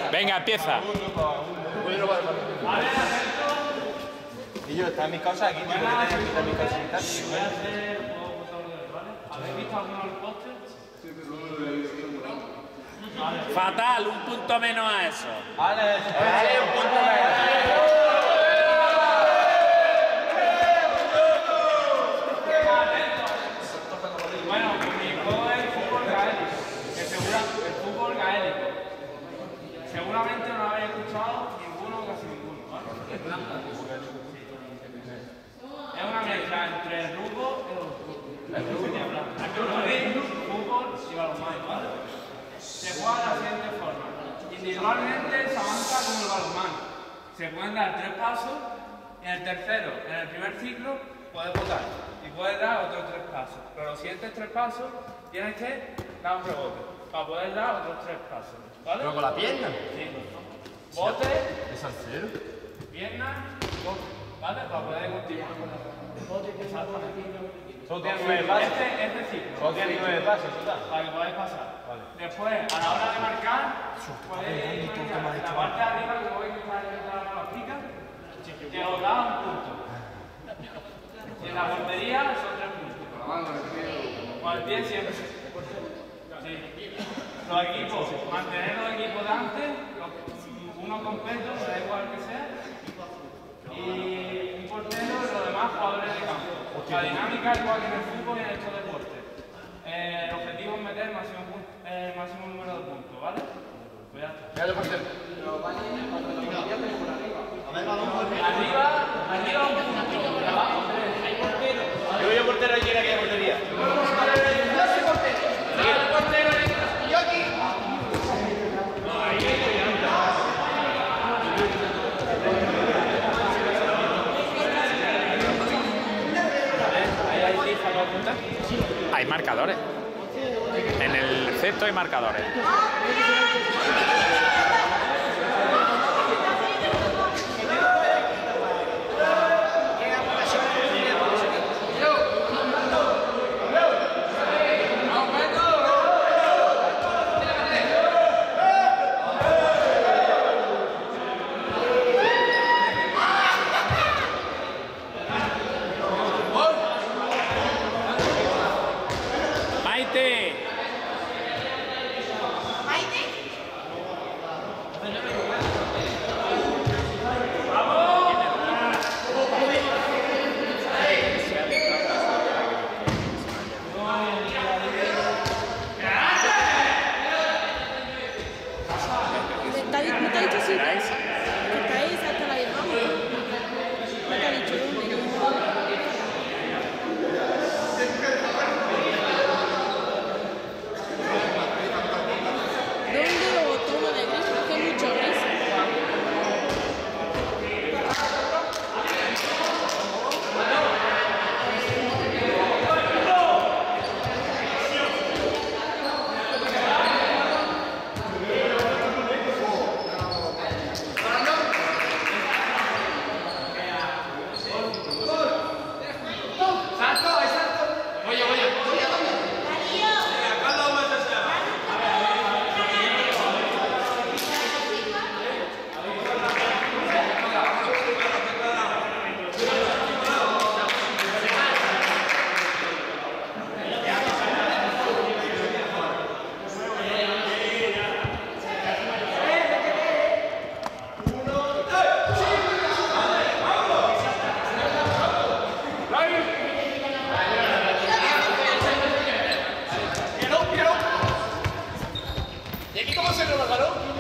Venga, empieza. Y yo, están mis cosas aquí, tío, que tenía que quitar mis cositas. Voy a hacer juego motor, ¿vale? ¿Habéis visto alguno de los pósters? Fatal, un punto menos a eso. Vale, un punto menos. Bueno, mi juego es el fútbol gaélico, que el fútbol gaélico. Seguramente no lo habéis escuchado ninguno o casi ninguno, ¿vale? Es una mezcla entre el rugby fútbol y balonmano, ¿vale? Se juega de la siguiente forma. Individualmente se avanza como el balonmano. Se pueden dar 3 pasos. En el tercero, en el primer ciclo, puedes botar y puedes dar otros 3 pasos. Pero los siguientes 3 pasos tienes que dar un rebote para poder dar otros 3 pasos. ¿Vale? ¿Pero con la pierna? Sí. Bote, ¿Es al cero? pierna, bote. ¿Vale? Para poder continuar. Exactamente. Solo tiene 9 pasos. Este ciclo. Solo tiene 9 pasos, ¿verdad? Para que podáis pasar. Vale. Después, a la hora de marcar, podéis marcar la parte de arriba que voy a quitar la pica, que os da un punto. Y en la portería son 3 puntos. Con el pie siempre. Sí. Los equipos, mantener los equipos de antes, uno completo, da igual que sea, y un portero y los demás jugadores de campo. La dinámica es igual que en el fútbol y en estos deportes. El objetivo es meter el máximo número de puntos, ¿vale? Pues ya está. Arriba un punto. Abajo 3. Hay portero. Yo portero y quién aquí de portería. Yo soy portero. El portero y yo aquí. Hay marcadores. En el cesto hay marcadores. Maite. ¿No te ha dicho si estáis hasta la dinámica? ¿No te ha dicho dónde? ¿Dónde o tono de gris? Porque hay mucho gris. ¿Y aquí cómo se roba el balón?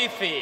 bici.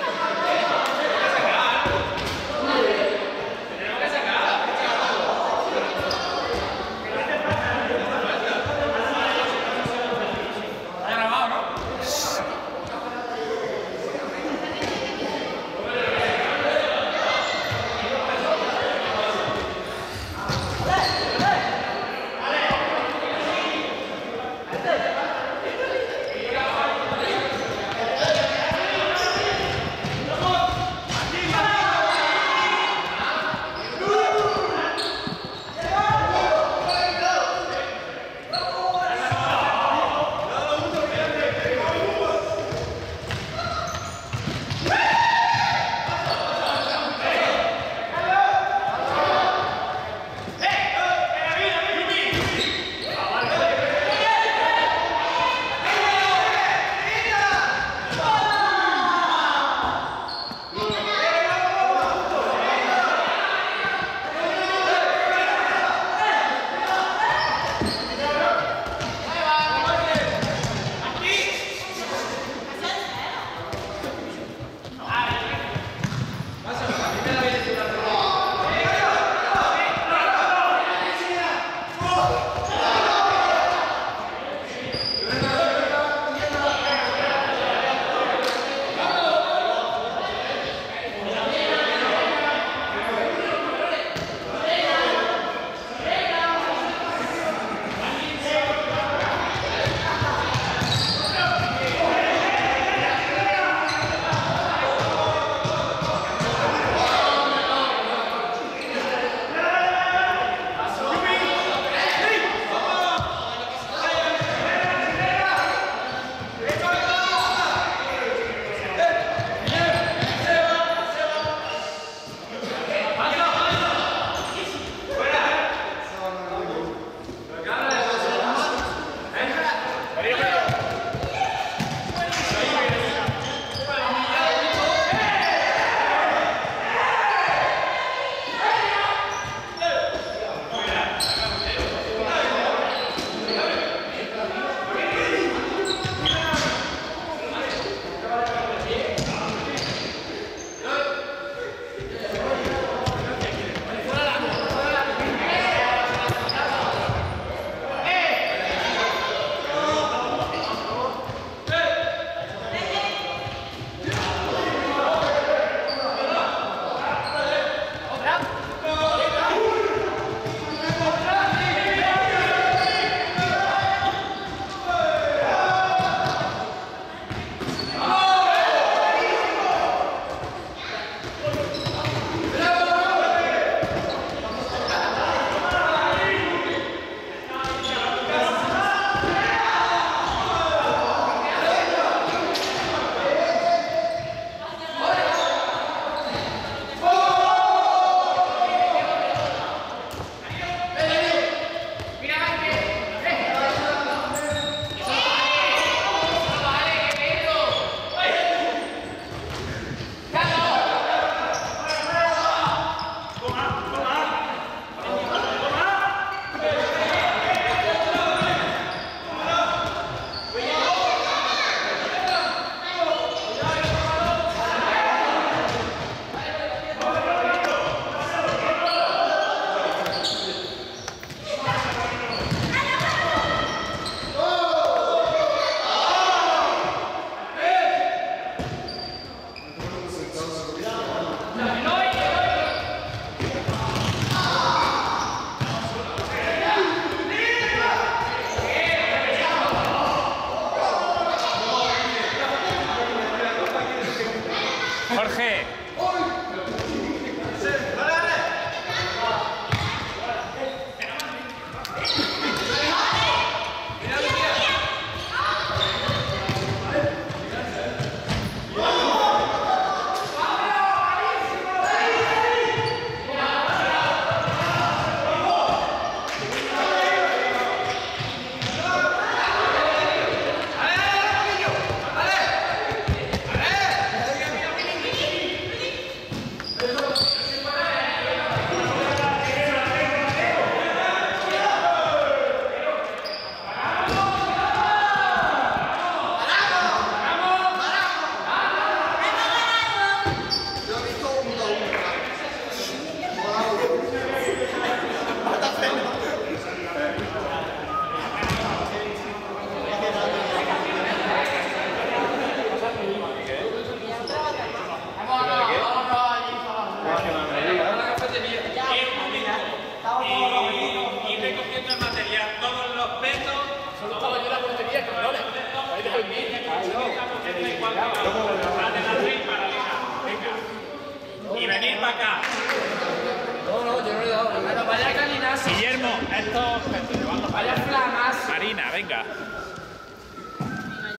Jorge. Y venir para acá. No, yo no le he dado. Bueno, vaya calinas. Guillermo, esto. Vaya flamas. Marina, venga.